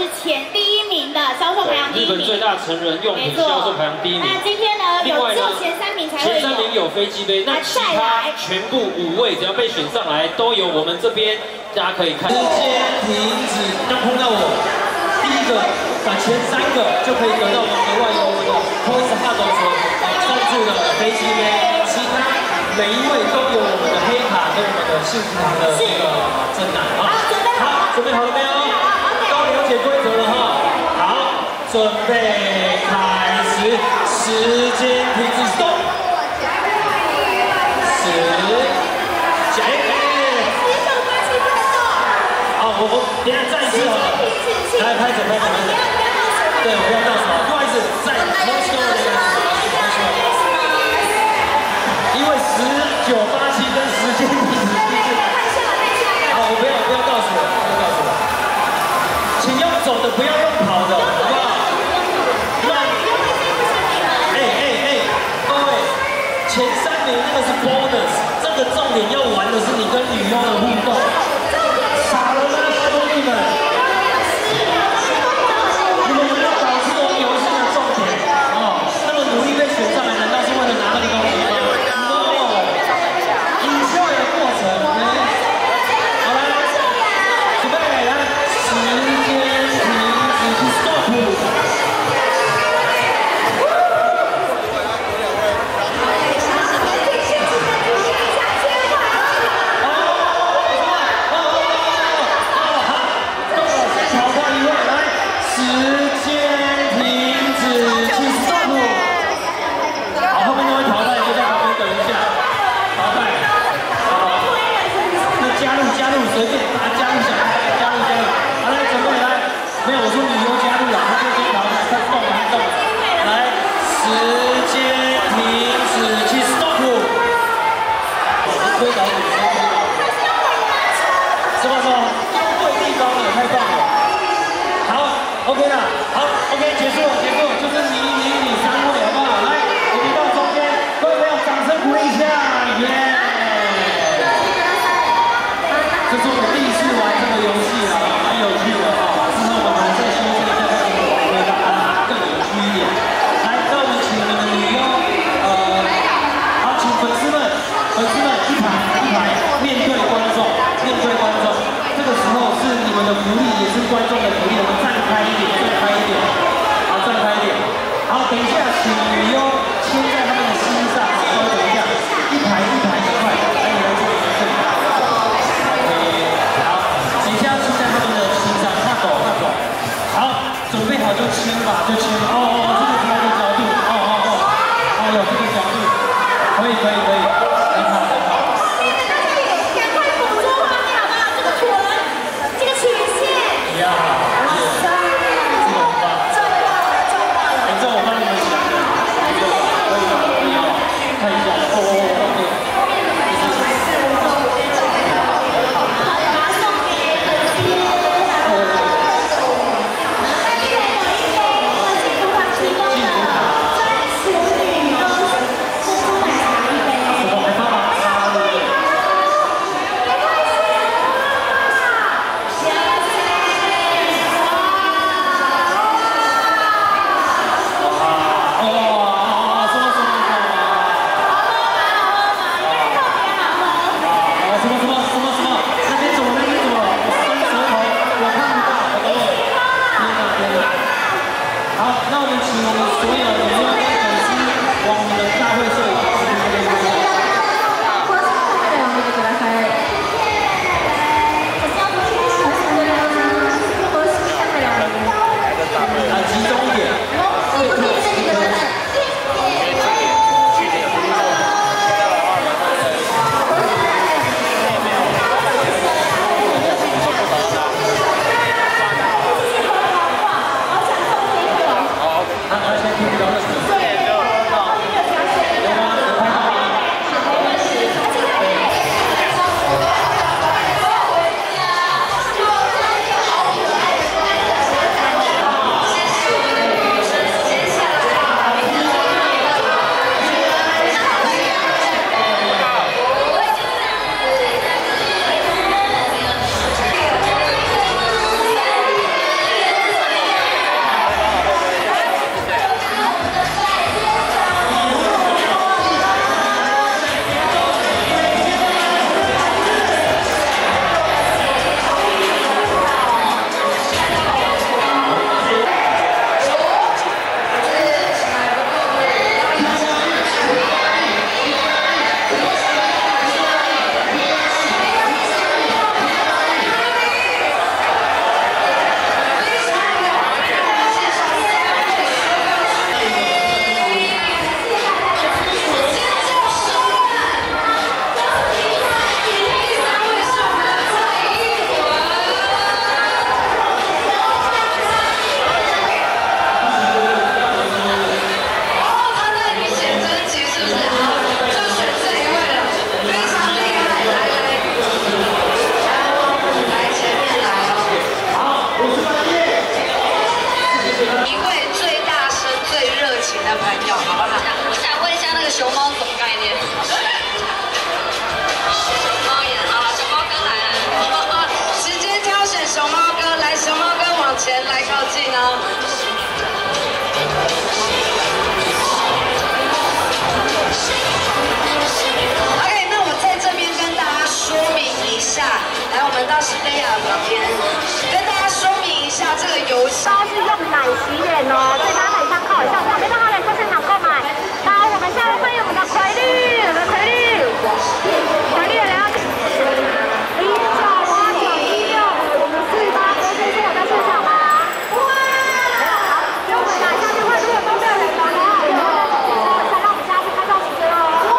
前第1名的销售排行第1名。 日本最大成人用品销售排行第1名。 那今天呢，只有前3名才会有。 前3名有飞机杯，那其他全部5位只要被选上来，都由我们这边大家可以看。 时间停止，刚碰到我，第一个把前3个就可以得到我们额外由我们的 Toys Hut 赞助的飞机杯，其他每一位都有我们的黑卡跟我们的幸福堂的这个真奶啊。好，准备好了没有？都了解规则了哈。好，准备开始，时间停止 ，stop。我等下再一次好了，来拍手。对，我不要倒数，不好意思，再重新来一次。因为19、87跟时间停止。好，我不要倒数了，请用走的，不要用跑的，好不好？各位，前3名那个是 bonus， 这个重点要玩的是你跟女优的互动。傻了吗，兄弟们？你们有没有搞错我们游戏的重点？那么努力被选上来，难道是为了拿那个东西吗 ？No， enjoy 的过程。好来，准备来，时间停止 ，stop。随便把它加入下来，好来，准备来，没有我说女优加入了，他就先淘汰，快动。来，时间停止，去 stop。推倒你，是吧？用对地方了，太棒了。好 ，OK 了，好 ，OK 结束，就是你3位，好不好？来，我们到中间，各位朋友掌声鼓励一下，耶！这是我们第1次玩这个游戏啊，蛮有趣的啊。之后我们再修正一下，会让它更有趣一点。来，那我们请我们的女优，好，请粉丝们一排面对观众。这个时候是你们的福利，也是观众的福利。我们站开一点，好，站开一点。好，等一下，请女优牵在他们的心上，稍等一下，一排的快，来，你来这里。好，准备好就亲吧，这个角度，有这个角度，可以，很好。 赶快捕捉画面好不好？这个臀，这个曲线。呀，哇塞，这个很棒， 这我帮你们想，可以，看一下， 对。 熊猫什么概念？熊猫眼，好了，熊猫哥来了，直接挑选熊猫哥，来，熊猫哥往前来靠近哦。OK， 那我在这边跟大家说明一下，来，我们到西贝亚旁边，跟大家说明一下这个游戏。 都是用奶洗脸哦，所以大家可以参考一下，旁边的好脸在现场购买。好，我们下一位我们的奎律，我们的奎律来到198916，我们48哥先生有在现场吗？哇！好，给我们打一下电话，如果都没有人的话，我们再让我们下次开放时间哦。哇！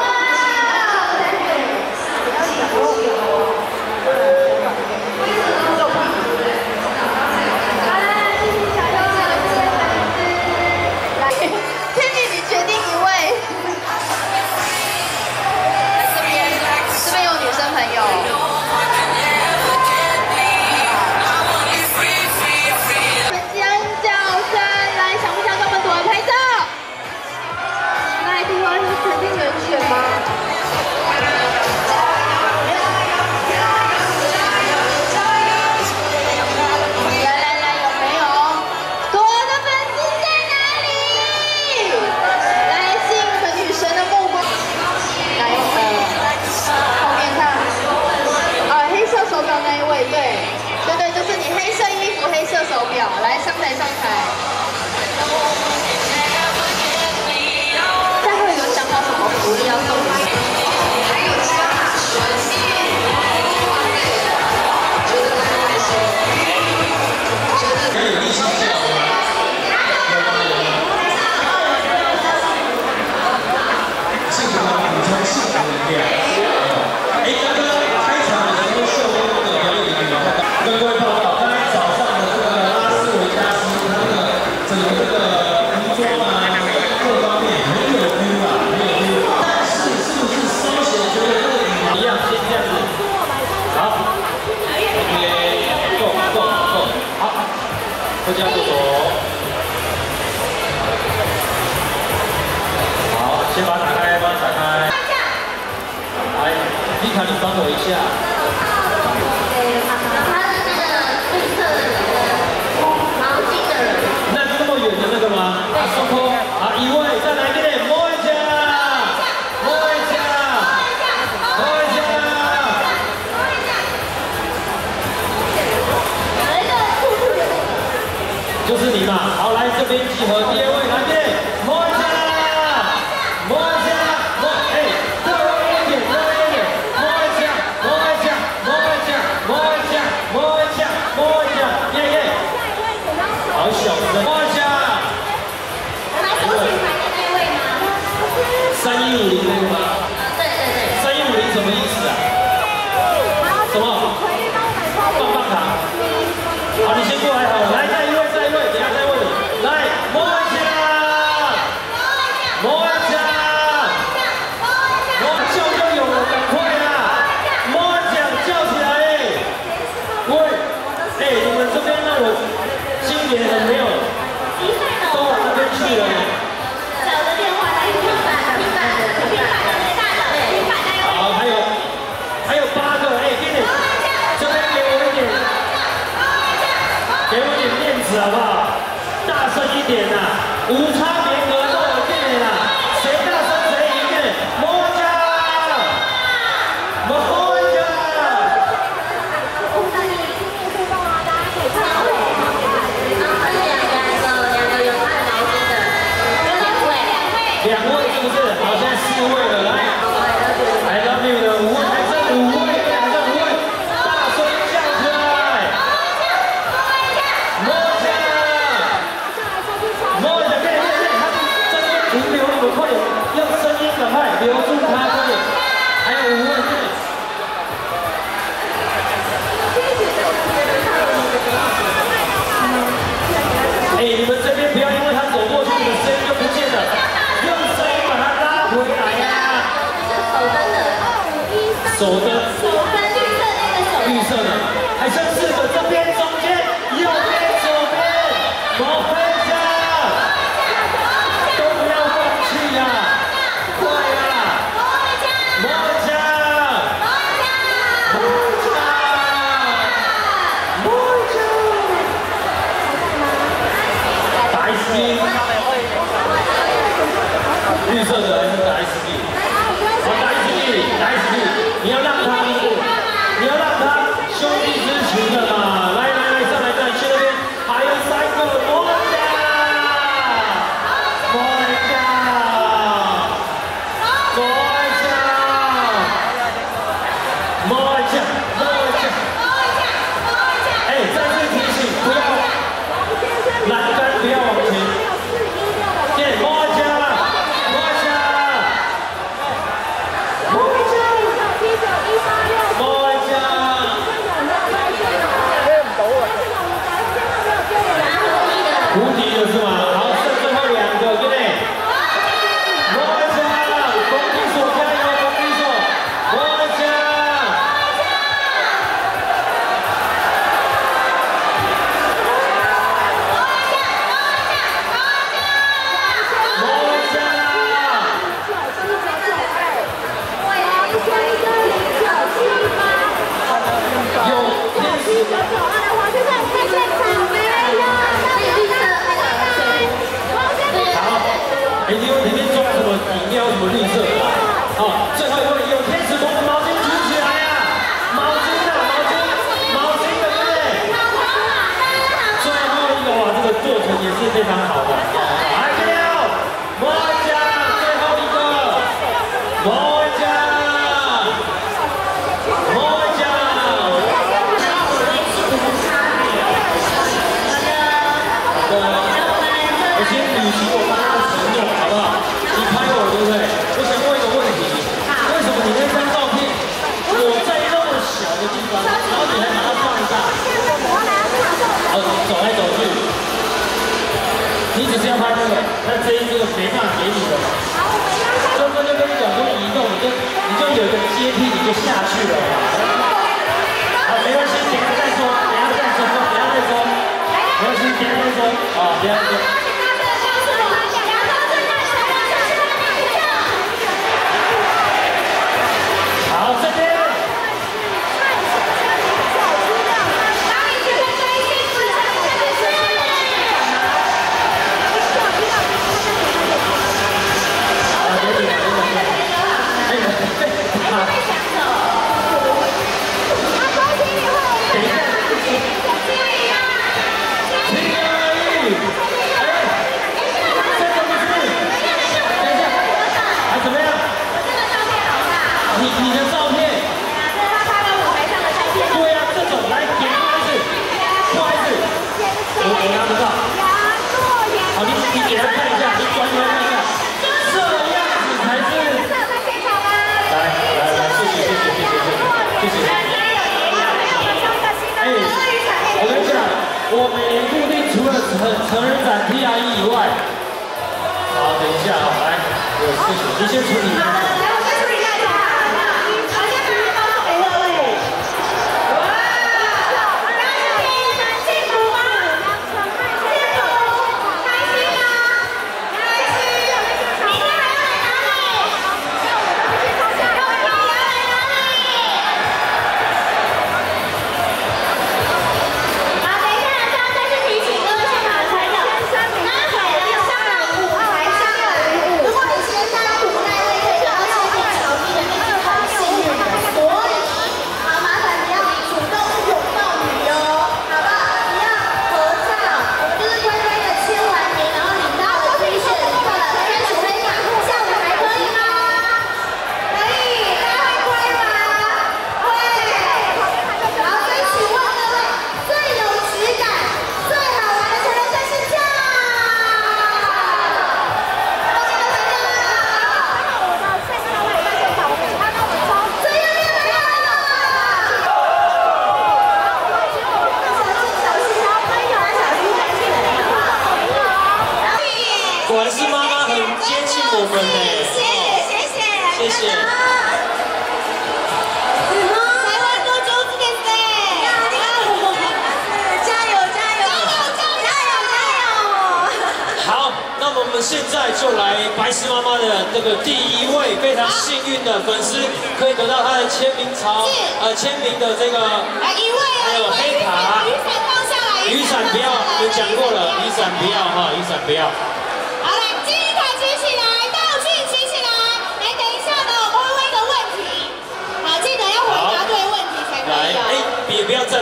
来上台上台，最后有想好什么福利要送给你？还有其他学习，觉得很开心，觉得很有意思。 幸福的补充幸福能量。刚刚开场的时候秀的那个表演有没有看到？跟各位报告，刚才早上的这个拉斯维加斯，它的整个这个服装啊，各方面很有 feel 啊，很有 feel。但是是不是稍显觉得这个羽毛一样，先这样子？好 ，OK， 够，好，回家不走。好，先把它打开，帮它打开。来，丽卡，你帮我一下。远的那个吗？松坡，好，一位，再来一点，摸一下，摸一下，摸一下，就是你嘛。好，来这边集合，第二位，来这，摸一下，摸一下，摸，哎，热一点，热一点，摸一下，摸一下，摸一下，摸一下，摸一下，摸一下，耶耶，好小声，摸一下。3150那个吗？对，3150什么意思啊？什么？棒棒糖。好，你先过来好了。来，再一位，等下再问你。来，摸一下，摸一下，摸叫就有了，赶快啦！摸奖叫起来！喂，哎，你们这边让我今年很没有，都往那边去了。好，还有8个，哎，给你，这边给我一点面子好不好？大声一点呐，无差别格斗，给你啦，谁大声谁赢的，摸一下，摸一下。2位是不是？好，现在4位了，来。I love you 的5位，还剩5位，大声叫出来！摸一下，对，他这边停留，你们快点，用声音赶快留住他，快点！还有5位，哎，你们这边不要因为他走过去，你们声音就不见了，用声音把他拉回来呀！手灯，绿色的，还剩4个，这边、中间、右边、左边，摸一下，都不要放弃呀！快绿色的还是打 S D？ 好，打 S D， 打 S D， 你要让他兄弟之情的嘛！来，上来站，去那边，还有3个，莫家，哎，再次提醒，不要栏杆不要往前。对，莫家。 无敌了是吗？好，剩最后2个，对不对？莫家，公敌所加油，公敌所，莫家。哎，你里面装什么饮料？什么绿色的？好，最后一位有天使瞳的毛巾举起来呀！毛巾的，对不对？最后一个哇，这个做成也是非常好的。来，加油！莫家，最后一个，莫家。 我先履行我刚刚的承诺，好不好？你拍我，对不对？我想问一个问题，为什么你那张照片我在那么小的地方，然后你还把它放大？走来走去，你只是要拍那个，那这个没办法给你的嘛。就跟你讲说移动，你就有一个阶梯，你就下去了嘛。好，没关系，等下再说，等下再说，没关系，等下再说，啊，等下再说。 好，这边。你的照片，对呀，这种来点不好意思，我拿不到。好，你给他看一下，你转过来看一下，这样子才是。来，谢谢。哎，我跟你讲，我每年固定除了成人展 TRE 以外，好，等一下，好，来，有事情，你先处理。 果然是妈妈很接近我们呢。谢谢。好，那么我们现在就来白石妈妈的这个第1位非常幸运的粉丝，可以得到她的签名签名的这个，还有黑卡。雨伞不要，我们讲过了，雨伞不要哈，雨伞不要。 好，来，第一台举起来，道具起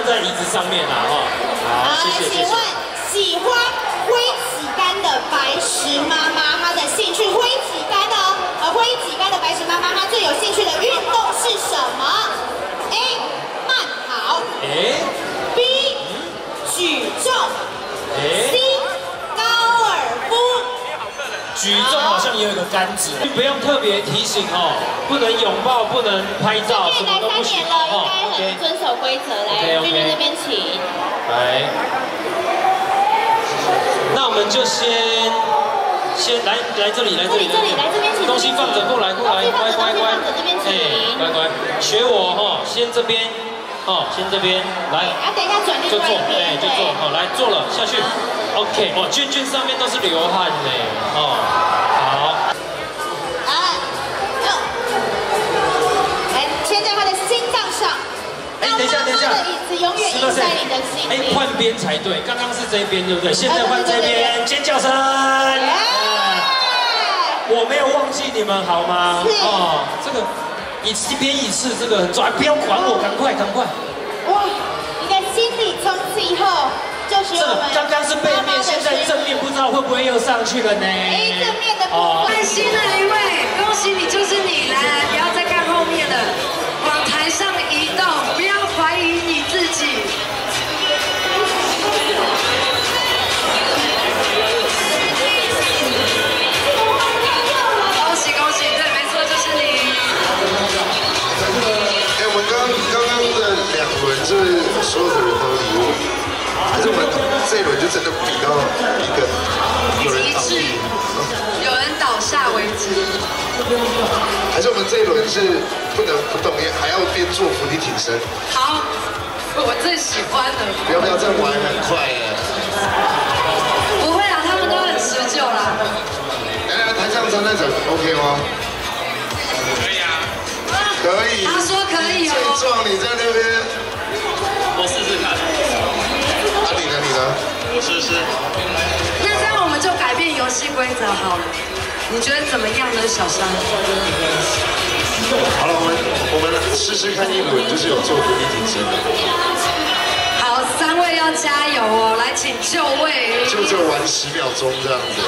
在椅子上面啦，哈。好，谢谢，谢谢。 请问喜欢挥旗杆的白石妈妈，她的兴趣挥旗杆哦，挥旗杆的白石妈妈，她最有兴趣的运动是什么 ？A. 慢跑。B. 举重。C. 高尔夫。 举重好像也有一个杆子，不用特别提醒哦，不能拥抱，不能拍照，什么都不行哦。应该很遵守规则。来，君君这边请。 来，那我们就先来这里，来这边请。东西放着，过来，乖，乖，学我哈，先这边，先这边，来。 等一下转另外一边。 就坐，好，来坐了，下去。OK， 君上面都是流汗呢，好。 来牵在他的心脏上。 等一下， 椅子永远印在你的心里。 换边才对，刚刚是这边，对不对？现在换这边，尖叫声。我没有忘记你们，好吗？这个一边一次，这个很重要，不要管我，赶快。 哇，你的心里从此以后就是我们刚刚是背面，现在正面，不知道会不会又上去了呢？ 正面的部分。 最新的一位，恭喜你，就是你！来，不要再看后面了，往台上移动，不要怀疑你自己。恭喜，对，没错，就是你。 我们刚刚的2轮是所有的人都有礼物，还是我们这一轮就真的比到一个有人倒地， 有人倒下为止？ 还是我们这一轮是不能不动，还要边做伏地挺身？ 好，我最喜欢的。 不要这样玩很快耶！ 不会啦，他们都很持久啦。 来，台上站在整 OK 吗？可以啊。可以。 他说可以哦。 最壮你在那边。 我试试看。 你呢？ 我试试。 那这样我们就改变游戏规则好了。你觉得怎么样呢，小山？ 好了，我们试试看一轮，就是有做伏地挺身的。 好，3位要加油哦！来，请就位。 就玩10秒钟这样子。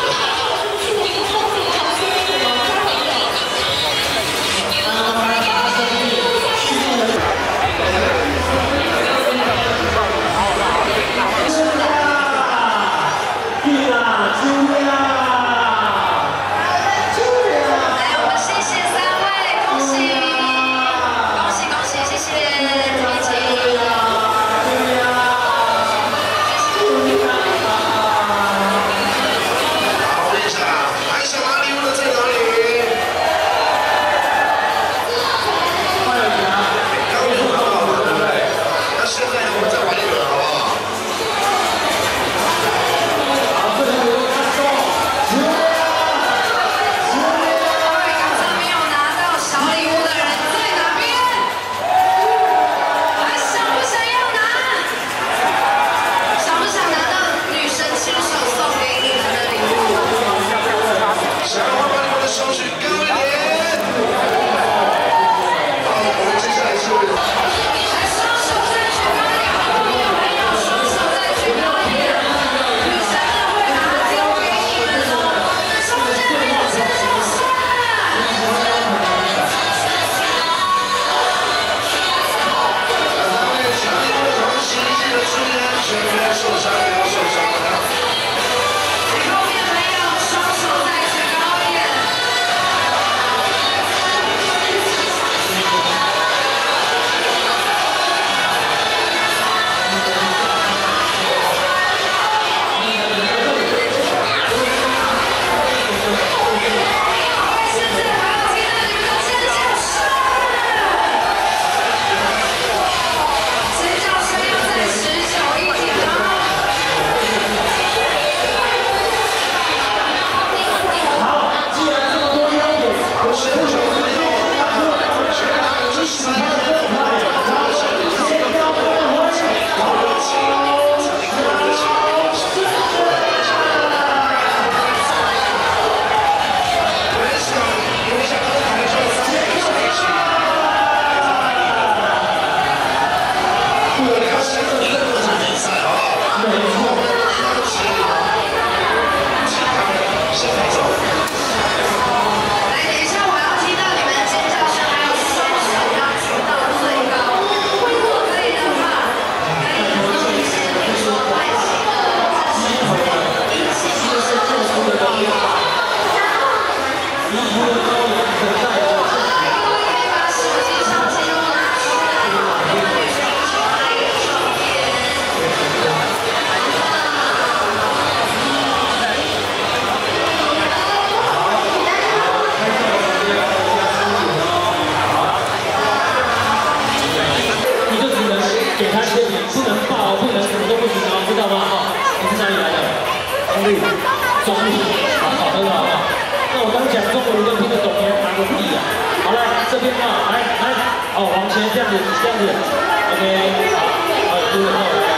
中立，好，很好啊。那我刚讲中文都听得懂，你还拿个屁啊！好，来这边啊，来，哦，往前这样子，OK， 好，对，来。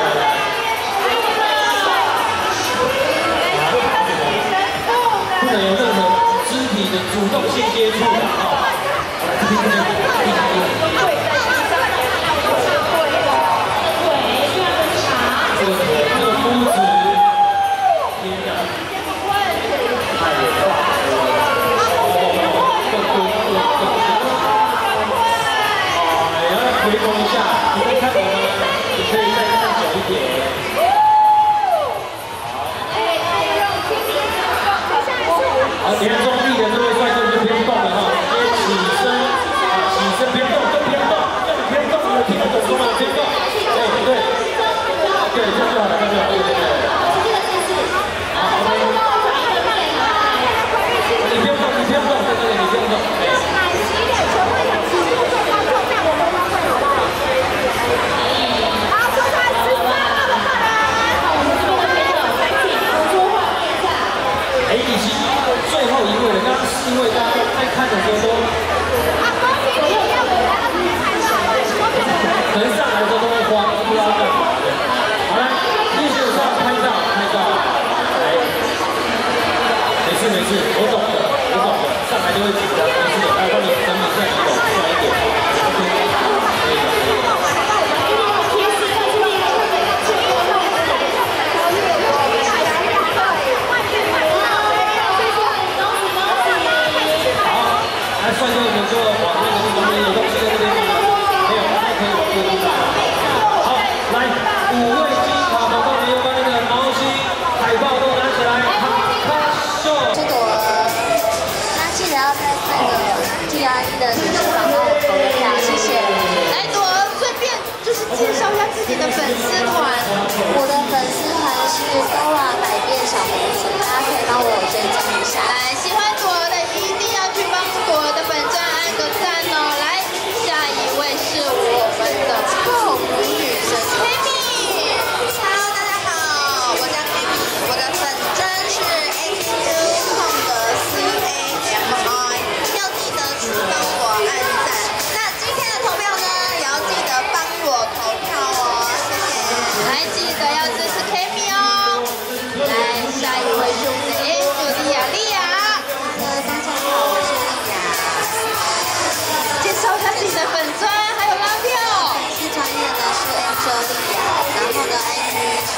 不能有任何肢体的主动性接触的啊！这个夫子，天哪，太棒了！要回头一下，你可以看我吗？你可以再看久一点。 好，等下中立的这位帅哥就不用动了哈，直接起身，起身不用动，就不用动，要你不用动，你有听得懂吗？不用动，对，这样就好了，这样就好了，对。好，你不用动，对，你不用动，最后一位了，刚刚4位，大家在看的时候都，可能上来的时候都会慌，不知道干嘛的。好来，路线上拍照，来，没事，我懂的，上来就会紧张，没事的，来帮你整理一下仪容，帅一点 ，OK， 可以。 帅哥，你们就往那个旁边有东西在那边，没有，还可以往这个地方。好，来，5位金卡广告没有把那个毛巾、海报都拿起来，卡秀。 这朵，那记得要在那个 TRE 的女士广告投一下，谢谢。 来，朵儿顺便就是介绍一下自己的粉丝团。 我的粉丝团是 Dora 百变小红子，大家可以帮我追踪一下。 来，喜欢朵儿的一定要去帮朵儿的粉专按个赞哦。来，下一位是我们的泡芙女神 Kami。 Hello， 大家好，我叫 Kami， 我的粉专是 XQ 空格 CAMI， 要记得去帮我按赞。那今天的投票呢，也要记得帮我投票哦，谢谢。 来，记得要支持 Kami 哦。来，下一位是我们的 Angel 莉亚。 大家好，我是莉亚。 介绍一下自己的粉专，还有拉票。 粉丝专业呢是 Angel 莉亚，然后呢 IG 是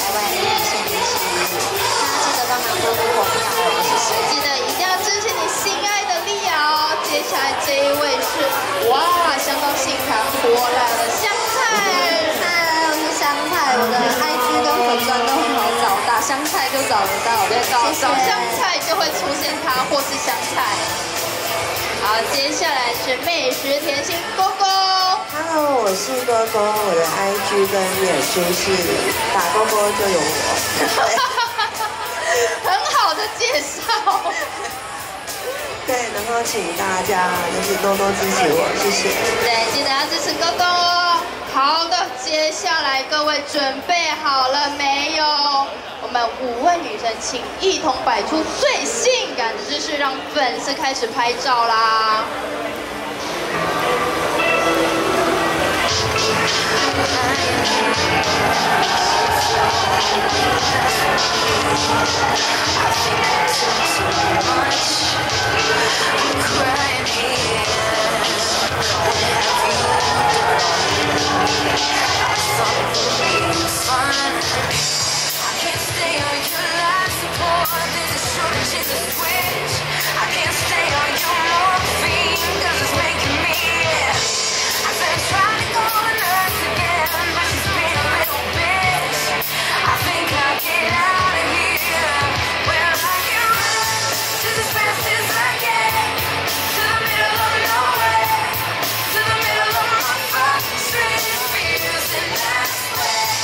LIYA 大家记得帮忙多多投票哦，谢谢。 记得一定要支持你心爱的莉亚哦。接下来这一位是，哇，香港新卡火来了，香菜。 嗨，我是香菜，我的 IG 跟粉专都很好找，打香菜就找得到。 找香菜就会出现它，或是香菜。好，接下来是美食甜心勾勾。 Hello， 我是勾勾，我的 IG 跟脸书是打勾勾就有我。 很好的介绍。 对，然后请大家就是多多支持我，谢谢。 对，记得要支持勾勾哦。好的，接下来各位准备好了没有？我们5位女神，请一同摆出最性感的姿势，让粉丝开始拍照啦！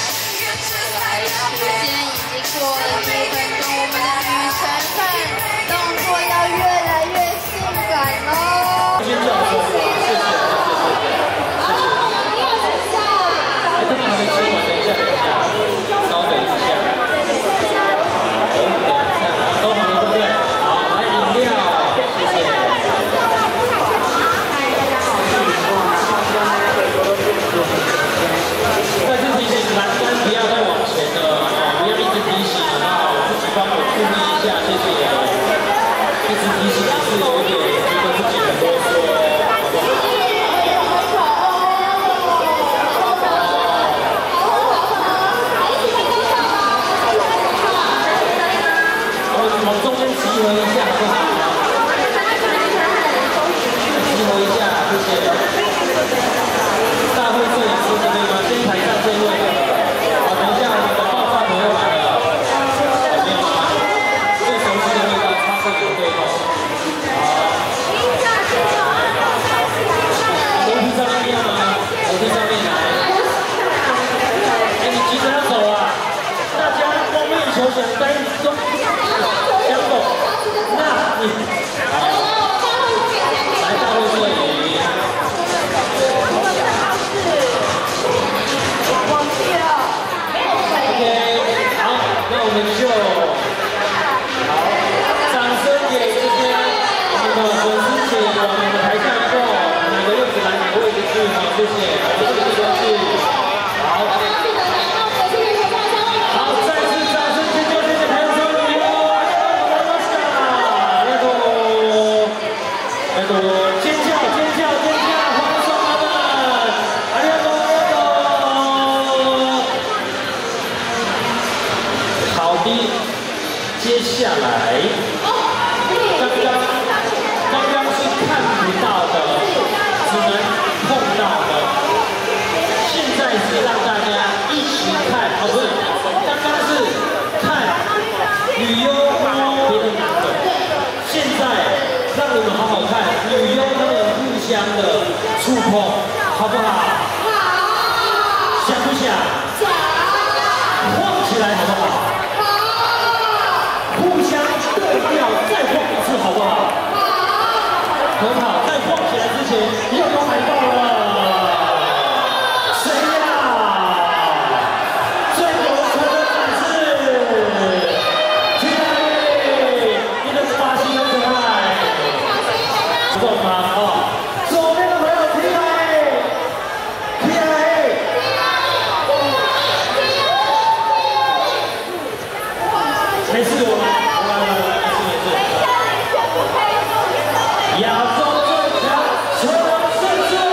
时间已经过了10分钟，我们的女神们都集合一下，好不好？集合一下，谢谢。大会摄影师这边吗？先台上这位。好，等一下我们的爆炸头又来了。没有吗？最熟悉的味道，插队有对后。楼梯上面要吗？楼梯上面来。哎，你急着要走啊？大家梦寐以求想待中想走，那你来大会摄影。OK， 好，那我们就好，掌声给这些我们的粉丝姐往我们台下坐，哪个位置来哪个位置去，好，谢谢，我们这个地方去，好，好，再次掌声请教谢谢朋友们，尖叫尖叫尖叫，欢送他们，ありがとう。好的，接下来，刚刚是看不到的，只能碰到的，现在是让大家一起看，哦不是，刚刚是看女优摸别的男的，现在让你们好好看女优他们互相的触碰，好不好？好。想不想？想。晃起来好不好？互相对调，再晃一次，好不好？好，很好。在晃起来之前，又有海报了。谁呀？最有才的展示，天黑，你的发型很可爱。懂吗？哦，左边的朋友天黑，天黑。没事，我来。亚洲最强，全胜制。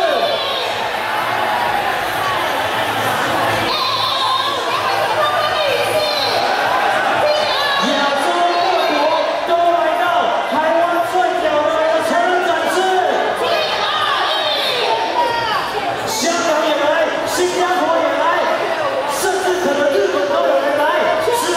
亚洲各国都来到台湾最屌的成人展示。香港也来，新加坡也来，甚至可能日本都有人来。是。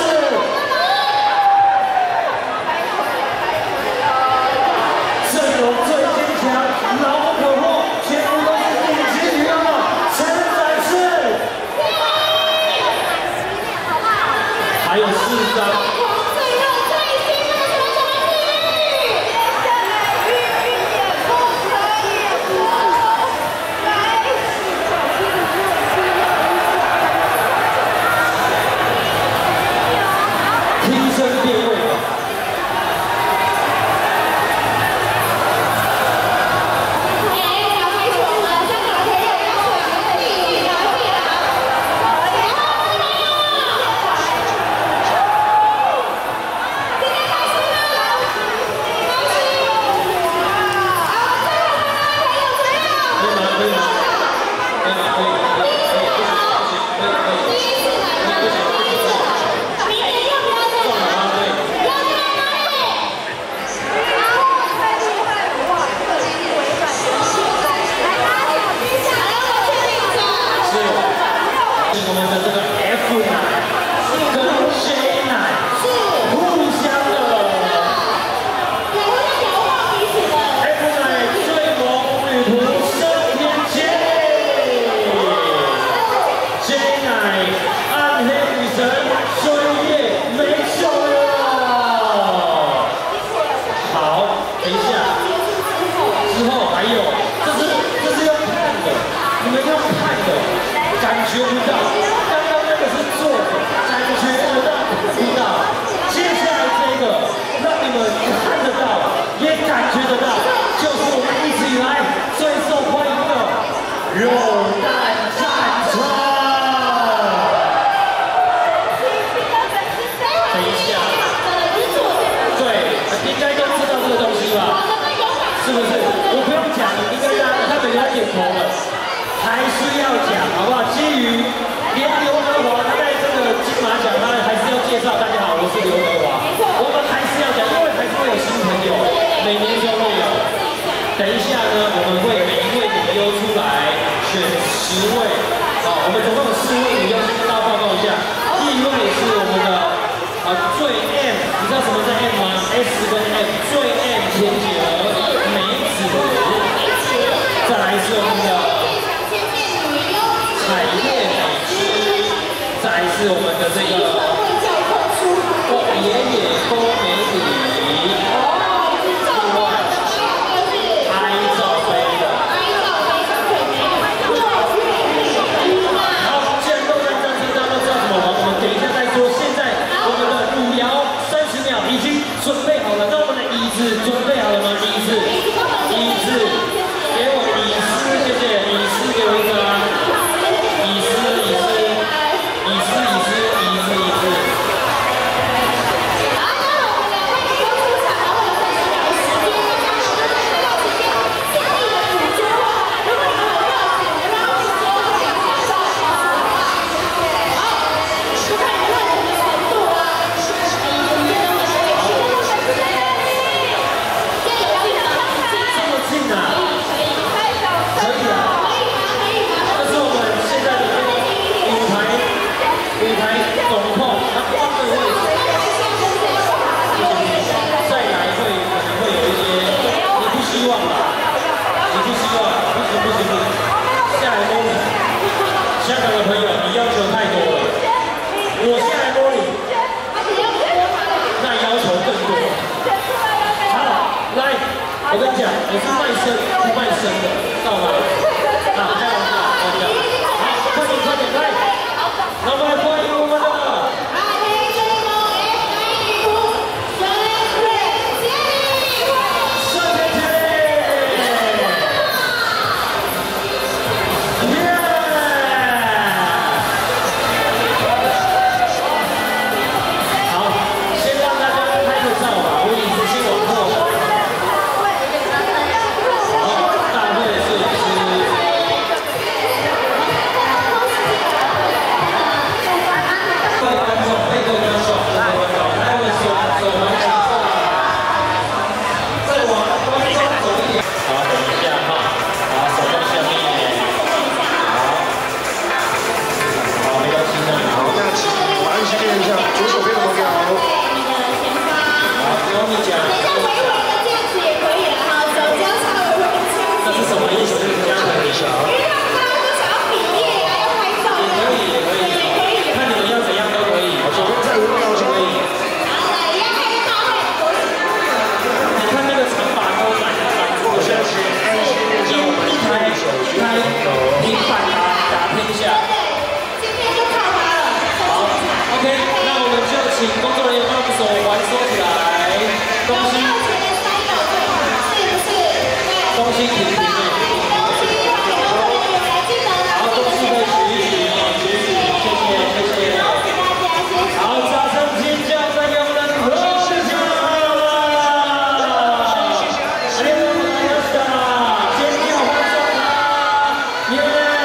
阵容最坚强，牢不可破，全部都是顶级女优的成人展示。还有4张。听声辨位。我们的这个 F 奶跟 J 奶是互相的。F 奶最萌女仆升天蝎 ，J 奶暗黑女神追夜没救了。好，等一下，之后还有，这是要看的，你们要看的。感觉不到，刚刚那个是做的，感觉得到，不到。接下来这个，让你们看得到，也感觉得到，就是我们一直以来最受欢迎的肉蛋战车。等一下，对，应该都知道这个东西吧？是不是？我不用讲，应该让他们给他点头了。还是要讲，好不好？基于连刘德华他在这个金马奖，他还是要介绍。大家好，我是刘德华。我们还是要讲，因为还是会 S 跟 M 最 M 甜姐儿梅子，再来是我们的彩叶美吃，再来是我们的这个爷爷勾眉底，另外哀照杯的。好，既然都在战车，大家都知道怎么玩，我们等一下再说。现在我们的5摇30秒已经准备好了，那我们的椅子准备好了吗？椅子，给我椅子，谢谢，椅子给我一个啊，椅子。香港的朋友，你要求太多了，我下来摸你，那要求更多。好，来，我跟你讲，我是卖身不卖身的，知道吗？啊，开玩笑，好，快点，来，那我们来欢迎我们的。请工作人员帮我们手环收起来，东西停停。好，东西可以举一举，谢谢。好，掌声尖叫，再给我们的何先生。尖叫欢送啊！耶！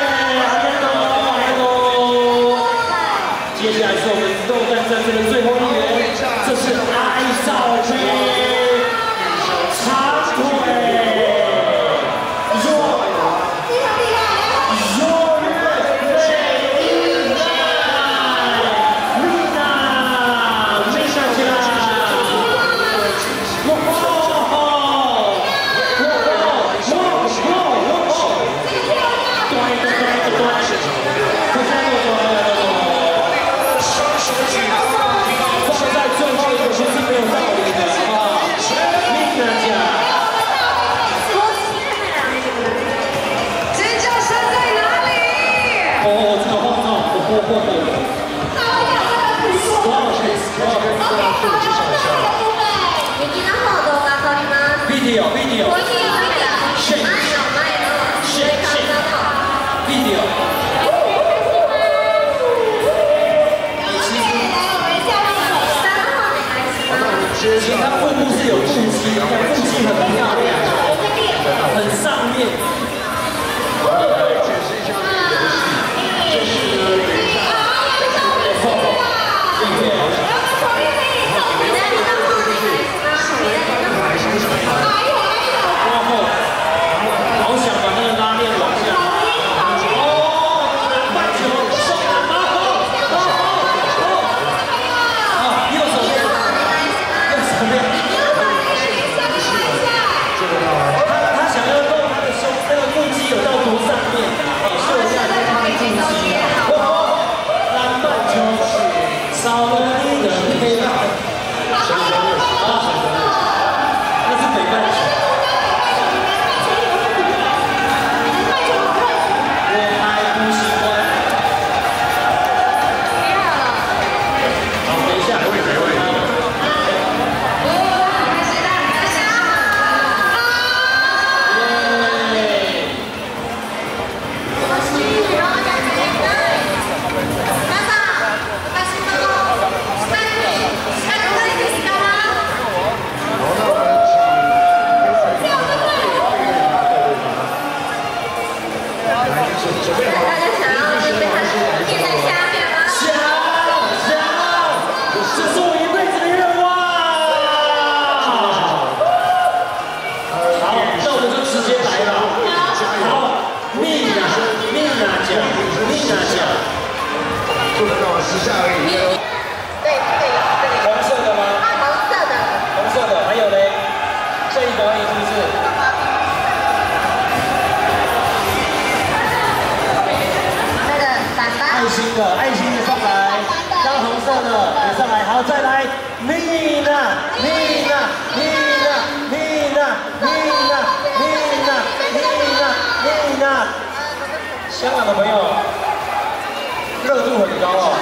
接下来是我们斗战战争的最后一员，这是哀悼杯，长腿，其实他腹部是有腹肌，但腹肌很漂亮，很上面。好想把那个拉链往下。南半球，上南马后，右手边。 好，再来 Mina， 香港的朋友热度很高哦。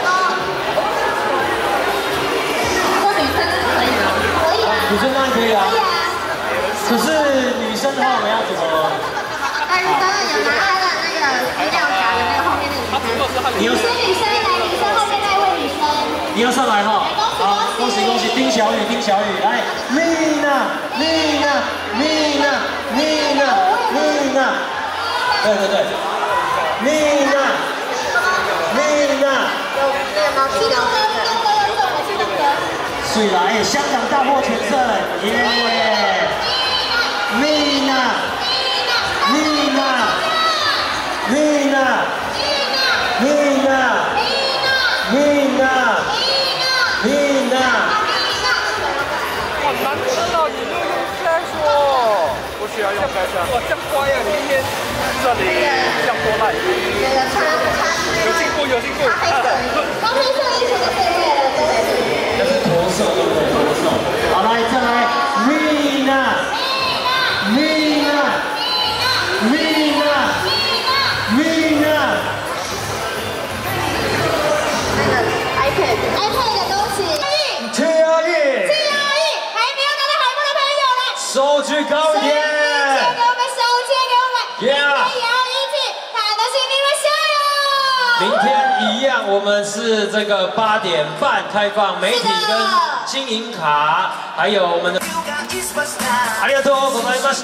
说女生可以吗？可以啊。 女生当然可以啊。 可以啊。 可是女生的话，我们要怎么？ 但是刚刚有拿他的那个资料夹的那个后面那个女生。女生来，女生后面那位女生。 你要上来哈。好，恭喜恭喜，丁小雨，来 ，Mina， 对对对 ，Mina， 有那个猫提到那个。 水来，香港大获全胜，耶 ！Mina， 好难吃哦，你又用该说，不需要用该说。哇，这样乖呀，你一天这里这样多烂。有进步，有进步。 刚黑色衣服的这位的都是。 这是驼兽，对不对？驼兽。好，来，再来 ，Mina， 那个 iPad 的东西。 天涯意， 还没有拿到海报的朋友来， 手举高一点。 给我们手借给我们，明天也要一起看到新民们下哟。 明天一样，我们是这个8点半开放媒体跟金银卡，还有我们的。ありがとうございました。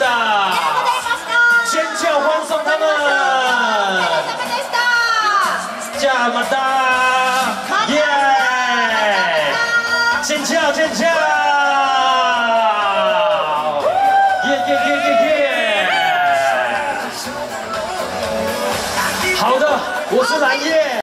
尖叫欢送他们。じゃあまた。耶！尖叫尖叫！耶！好的，我是蓝叶。